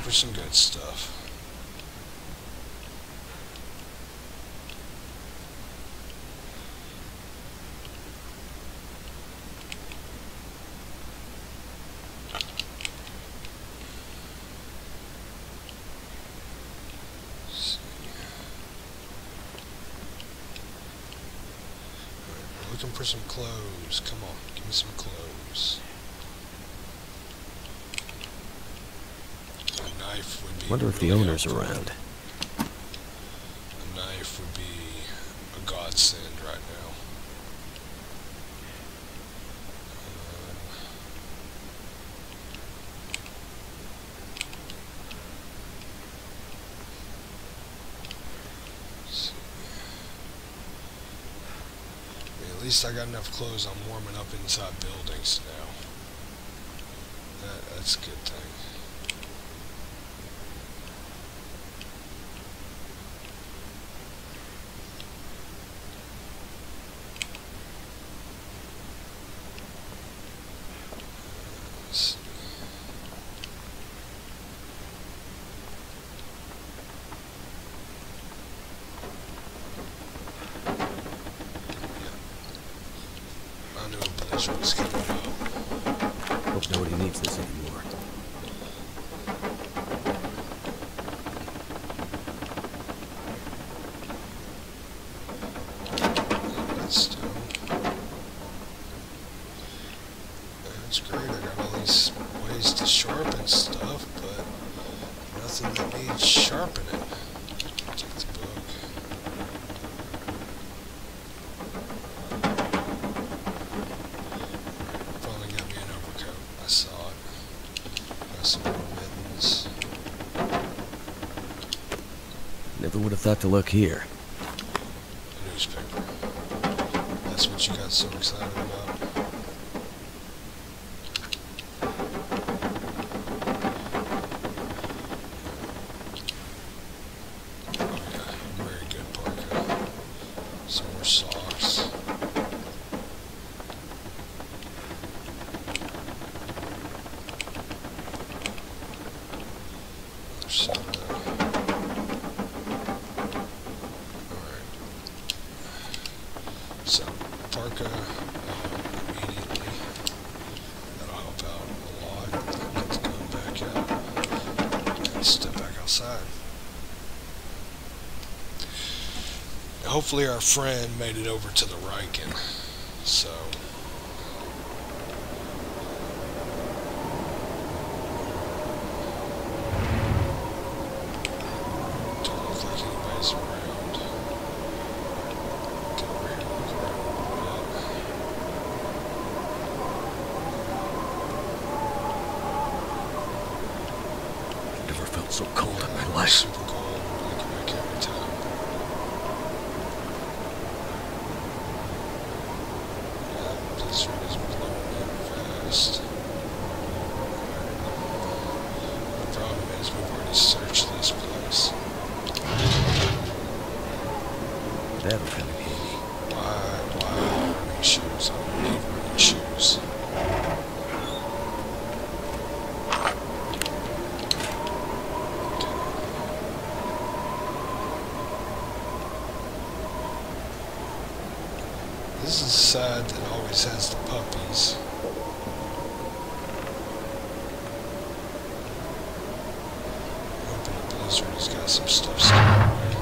looking for some good stuff. Looking for some clothes. Come on, give me some clothes. A knife would be. Wonder if the owner's around. A knife would be a godsend right now. At least I got enough clothes. I'm warming up inside buildings now. That's a good thing. Let's see. What's coming up. Hope nobody needs this anymore. Redstone. That's great. I got all these ways to sharpen stuff, but nothing that needs sharpening. Take the book. Never would have thought to look here. A newspaper. That's what you got so excited about. Oh yeah, very good parka. Some more socks. Soda. So, parka immediately. That'll help out a lot. Let's go back out and step back outside. Hopefully our friend made it over to the Riken. So, don't look like anybody's around. Get over here and look around a little I've never felt so cold in my life. Super cold, like every time. Yeah, this one is blowing in fast. The problem is we've already searched this place. That'll come in handy. Why running shoes? I don't need running shoes. This is the side that always has the puppies. Hoping the blizzard has got some stuff stored away.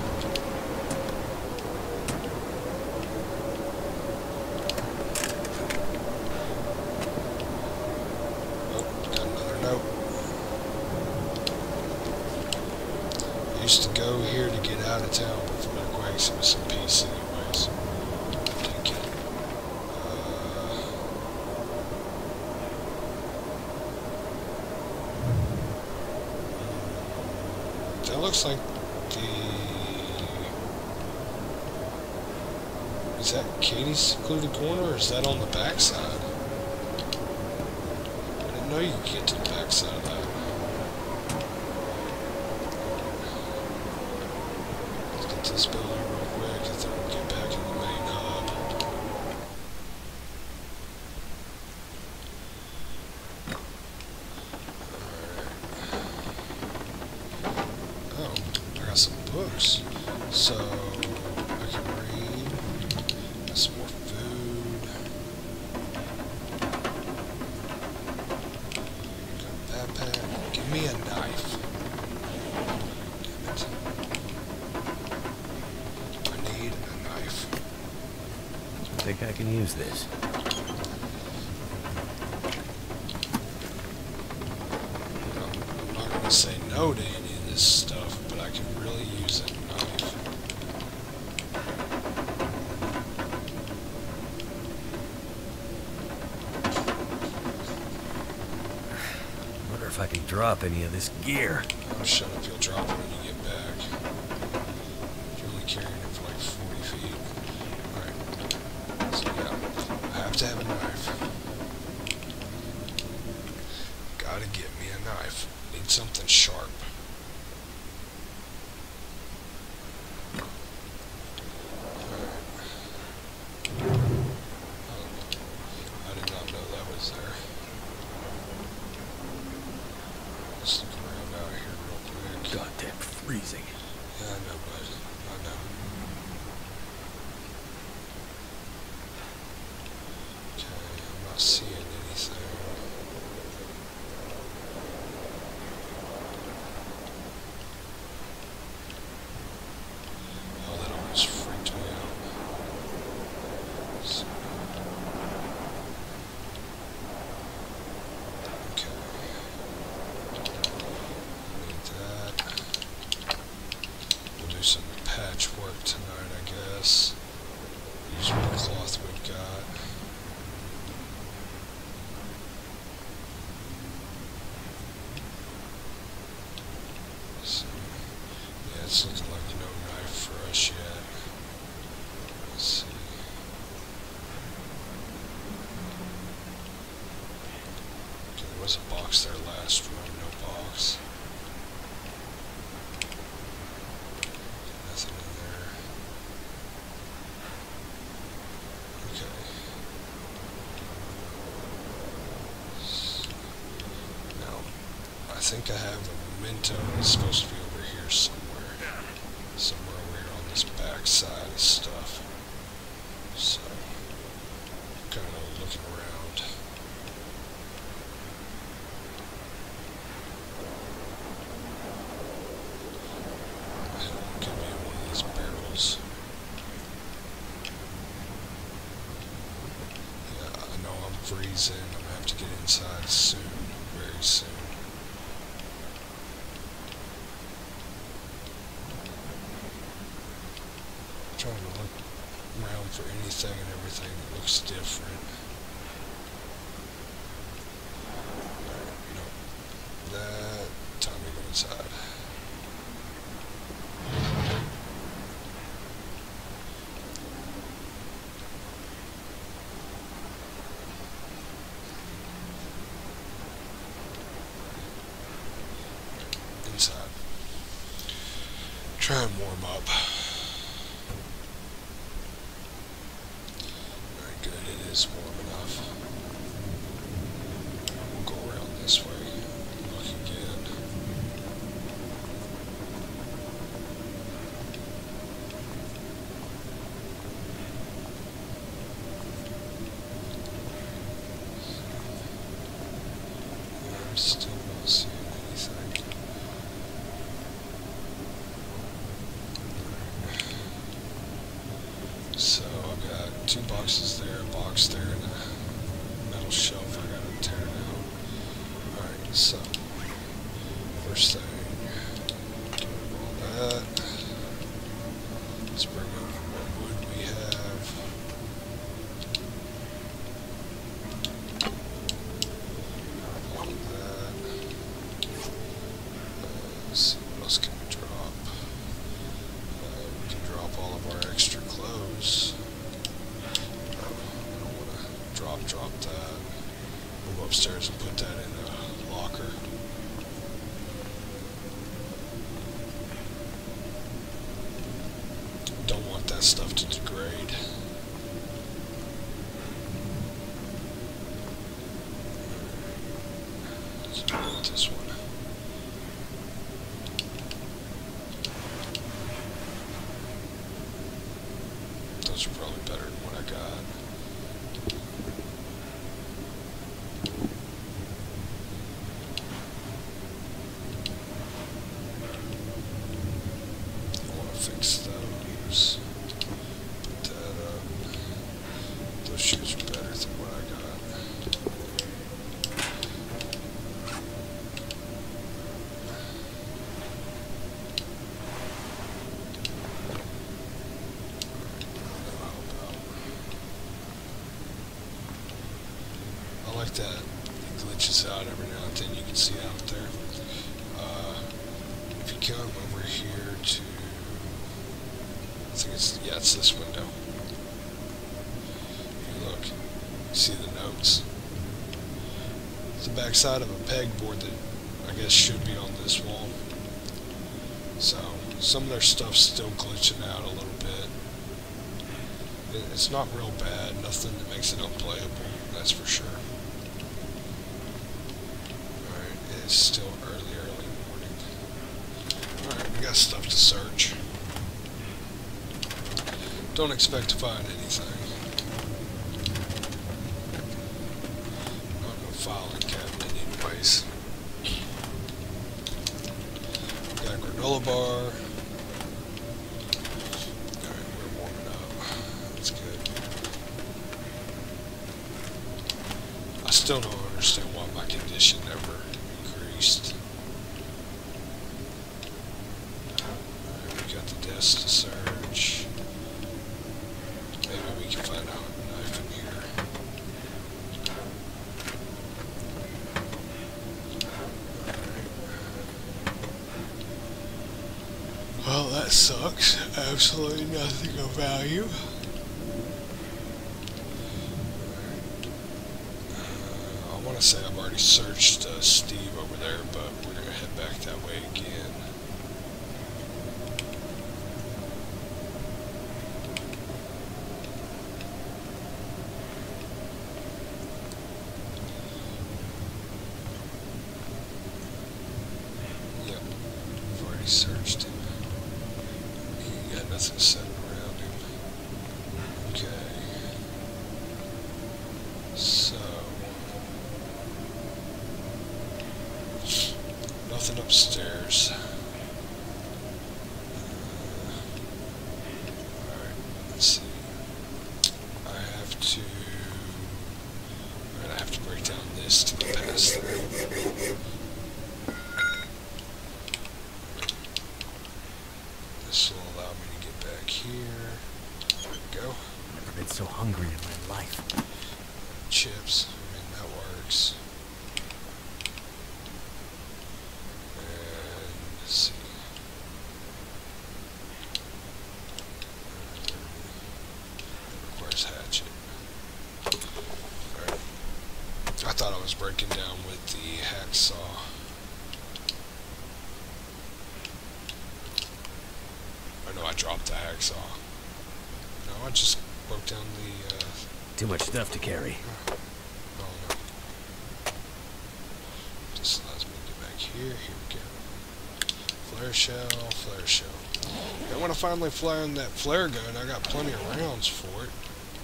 Oh, got another note. I used to go here to get out of town before the quakes. It was some peace anyways. Didn't get it. That looks like the... Is that Katie's secluded corner, or is that on the backside? I didn't know you could get to the backside of that. Let's get this building real quick, and then we'll get back in the main hub. Alright. So I can read. Got some more food. Got a backpack. Give me a knife. Damn it. I need a knife. I think I can use this. I'm not going to say no to any of this stuff, but I can really use a knife. Wonder if I can drop any of this gear. Oh, shut up. You'll drop it when you get back. You're only carrying it for like 40 feet. Alright. So, yeah. I have to have a knife. Gotta get me a knife. Need something sharp. I did not know that was there. Let's look around out here real quick. Goddamn freezing. Yeah, I know, bud. I know. Okay, I'm not seeing anything. Oh, that almost freaked me out. So, okay. Need that. We'll do some patchwork tonight, I guess. Use what cloth we've got. So, yeah, it's looking like no knife for us yet. Let's see. Okay, there was a box there last room, no box. Nothing in there. Okay. Now, I think I have a memento. It's supposed to be over here somewhere. Somewhere over here on this back side of stuff. So, kind of looking around. It could be in one of these barrels. Yeah, I know I'm freezing. I'm gonna have to get inside soon, very soon. Trying to look around for anything and everything that looks different. Alright, no. That time to go inside. Inside. Try and warm up. Very good, it is warm enough. We'll go around this way. Look again. I'm still not seeing anything. So I've got 2 boxes there, a box there, and a metal shelf I gotta tear down. Alright, so first thing, get rid of all that. Let's bring over what wood we have. All of that. Let's see, what else can we drop? We can drop all of our extra clothes. I don't want to drop that. We'll go upstairs and put that in a locker. Don't want that stuff to degrade. So we'll put this one. those shoes are better than what I got. I like that it glitches out every now and then. You can see out there. If you come over here to, I think it's this window. If you look, you see the notes. It's the back side of a pegboard that I guess should be on this wall. So some of their stuff's still glitching out a little bit. It's not real bad, nothing that makes it unplayable, that's for sure. Alright, it's still early morning. Alright, we got stuff to search. Don't expect to find anything. Not no filing cabinet anyways. Got a granola bar. Alright, we're warming up. That's good. I still don't understand why my condition never increased. Alright, we got the desk to search. Maybe we can find out a knife in here. Well, that sucks. Absolutely nothing of value. I want to say I've already searched Steve over there, but we're going to head back that way again. Yep, I've already searched him. He got nothing set around him. Okay. So, nothing upstairs. Alright, let's see. I have to break down this to get past there. This will allow me to get back here. There we go. Never been so hungry in my life. Chips. I mean, that works. And let's see. That requires hatchet. Alright. I thought I was breaking down with the hacksaw. I know I dropped the hacksaw. No, I just broke down the, Too much stuff to carry. oh no. This allows me to get back here. Here we go. Flare shell, flare shell. And when I finally find that flare gun, I got plenty of rounds for it.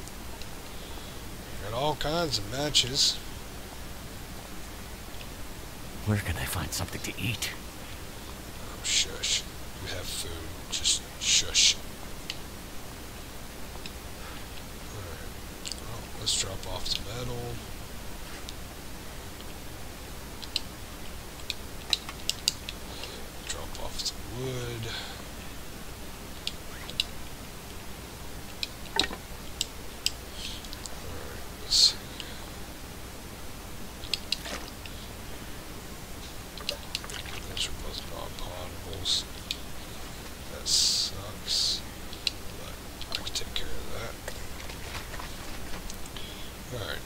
Got all kinds of matches. Where can I find something to eat? Oh, shush. You have food. Just shush. Alright. Well, let's drop off the metal. Drop off the wood. Alright, let's see. Those are both non-potables. That sucks, but I can take care of that. Alright.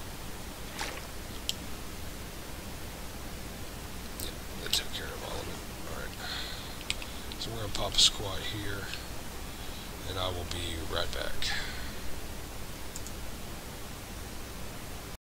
Yep, that took care of all of it. Alright. So we're going to pop a squat here, and I will be right back.